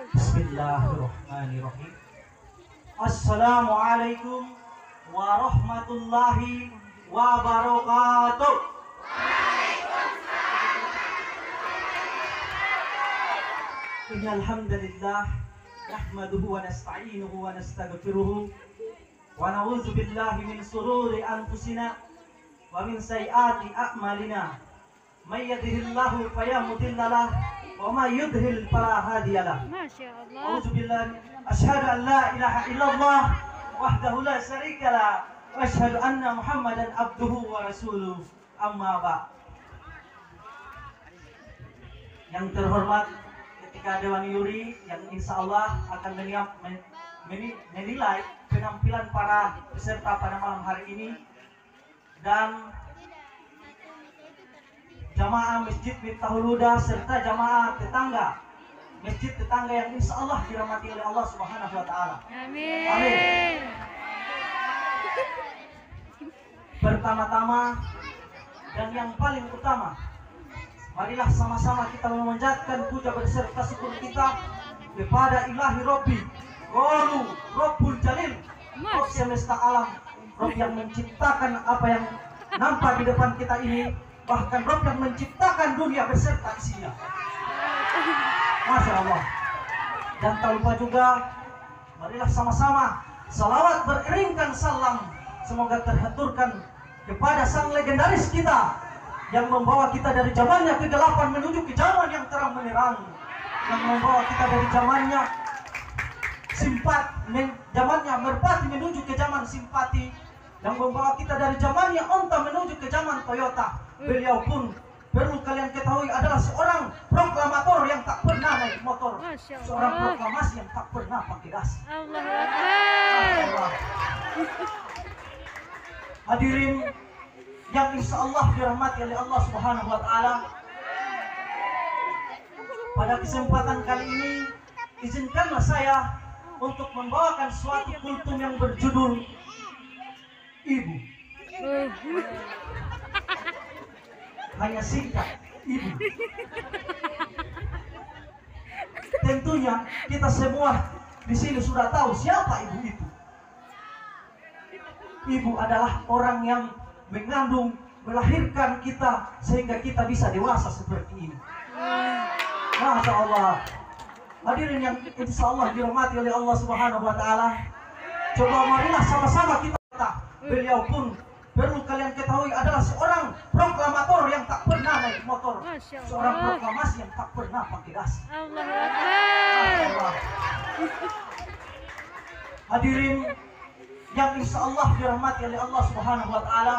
Bismillahirrahmanirrahim. Assalamualaikum warahmatullahi wabarakatuh. Innal hamdalillah nahmaduhu wa nasta'inuhu wa nastaghfiruh wa na'udzu billahi min shururi anfusina wa min sayyiati a'malina. May yahdihillahu fala mudilla lahu wa may yudlil fala hadiya lahu. Masyaallah. A'udzu billahi asyhadu an la ilaha illallah wahdahu la syarika lahu wa asyhadu anna Muhammadan abduhu wa rasuluh. Amma ba'd. Yang terhormat ketika Dewan Juri yang insya Allah akan menilai penampilan para peserta pada malam hari ini, dan jamaah Masjid Miftahul Huda serta jamaah tetangga masjid tetangga yang insya Allah dirahmati oleh Allah Subhanahu wa Ta'ala. Amin. Amin. Pertama-tama dan yang paling utama, marilah sama-sama kita memanjatkan puja beserta syukur kita kepada Ilahi Robbi Qalu Rabbul Jalil, Rabb semesta alam, Rabb yang menciptakan apa yang nampak di depan kita ini, bahkan Rabb yang menciptakan dunia beserta isinya. Masya Allah. Dan tak lupa juga, marilah sama-sama salawat beriringkan salam semoga terhaturkan kepada sang legendaris kita yang membawa kita dari zamannya kegelapan menuju ke zaman yang terang menerang, yang membawa kita dari zamannya zamannya merpati menuju ke zaman simpati, yang membawa kita dari zamannya onta menuju ke zaman Toyota. Beliau pun perlu kalian ketahui adalah seorang proklamator yang tak pernah naik motor, seorang proklamasi yang tak pernah pakai gas. Allahu Akbar. Hadirin yang insya Allah dirahmati oleh Allah Subhanahu wa Ta'ala, pada kesempatan kali ini izinkanlah saya untuk membawakan suatu kultum yang berjudul Ibu. Hanya singkat, Ibu. Tentunya kita semua di sini sudah tahu siapa ibu itu. Ibu adalah orang yang mengandung, melahirkan kita sehingga kita bisa dewasa seperti ini. Masya Allah. Hadirin yang insya Allah dirahmati oleh Allah Subhanahu wa Ta'ala, coba marilah sama-sama kita. Beliau pun perlu kalian ketahui adalah seorang proklamator yang tak pernah naik motor, seorang proklamasi yang tak pernah pakai gas. Allahu Akbar. Hadirin yang insya Allah dirahmati oleh Allah Subhanahu wa Ta'ala,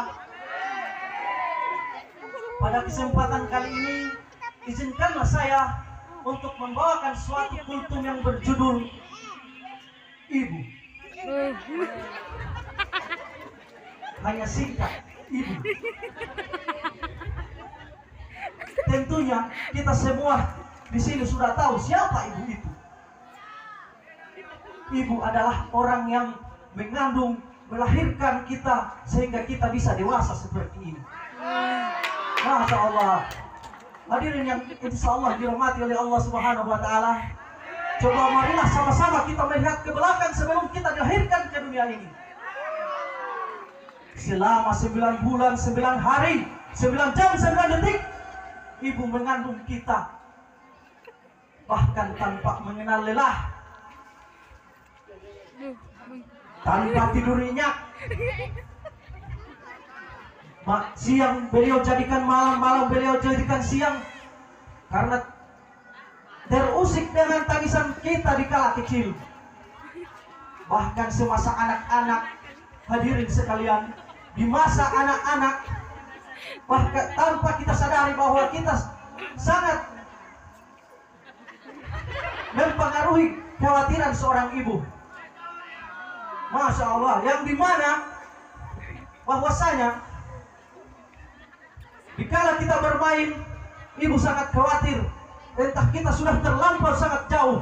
pada kesempatan kali ini izinkanlah saya untuk membawakan suatu kultum yang berjudul Ibu. Hanya singkat, Ibu. Tentunya kita semua di sini sudah tahu siapa ibu itu. Ibu adalah orang yang mengandung, melahirkan kita sehingga kita bisa dewasa seperti ini. Masya Allah. Hadirin yang insya Allah dirahmati oleh Allah Subhanahu wa Ta'ala, coba marilah sama-sama kita melihat ke belakang sebelum kita dilahirkan ke dunia ini. Selama 9 bulan, 9 hari, 9 jam, 9 detik ibu mengandung kita, bahkan tanpa mengenal lelah, tanpa tidur nyenyak. Siang beliau jadikan malam, malam beliau jadikan siang, karena terusik dengan tangisan kita di kala kecil. Bahkan semasa anak-anak, hadirin sekalian, di masa anak-anak, bahkan tanpa kita sadari bahwa kita sangat mempengaruhi kekhawatiran seorang ibu. Masya Allah, yang dimana bahwasanya dikala kita bermain, ibu sangat khawatir entah kita sudah terlampau sangat jauh.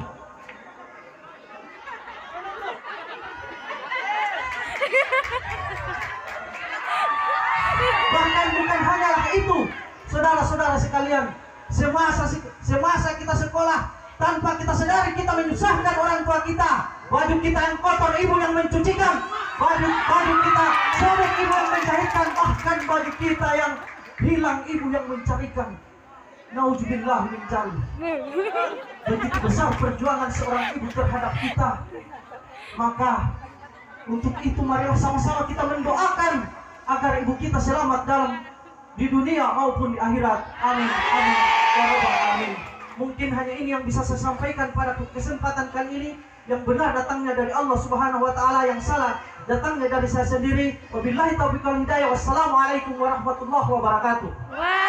Bahkan bukan hanyalah itu, saudara-saudara sekalian, semasa kita sekolah tanpa kita sadari Mari kita menyusahkan orang tua kita. Baju kita yang kotor, ibu yang mencucikan. Baju kita sobek, ibu yang menjahitkan. Bahkan baju kita yang hilang, ibu yang mencarikan. Nauzubillah min dzalik. Begitu besar perjuangan seorang ibu terhadap kita. Maka untuk itu marilah sama-sama kita mendoakan agar ibu kita selamat dalam di dunia maupun di akhirat. Amin, amin, ya rabbal alamin. Mungkin hanya ini yang bisa saya sampaikan pada kesempatan kali ini. Yang benar datangnya dari Allah Subhanahu wa taala, yang salah datangnya dari saya sendiri. Wabillahi taufiq wal hidayah. Wassalamualaikum warahmatullahi wabarakatuh.